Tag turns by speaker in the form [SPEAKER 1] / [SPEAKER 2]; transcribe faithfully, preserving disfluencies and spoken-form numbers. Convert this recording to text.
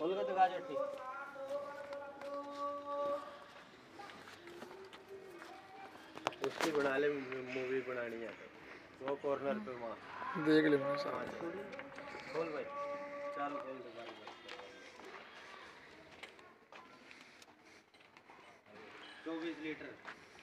[SPEAKER 1] खोल के दिखा जो ठीक। उसकी बना ले, मूवी बनानी है तो वो कॉर्नर पे वहाँ
[SPEAKER 2] देख ले मैं साथ।
[SPEAKER 1] खोल भाई, चालू खोल दे भाई। चौबीस लीटर